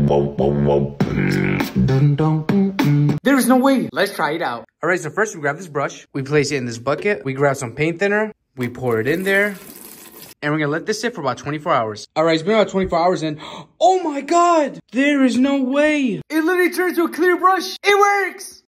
There is no way. Let's try it out. All right, so first we grab this brush. We place it in this bucket. We grab some paint thinner. We pour it in there. And we're gonna let this sit for about 24 hours. All right, it's been about 24 hours and oh my God, there is no way. It literally turns to a clear brush. It works.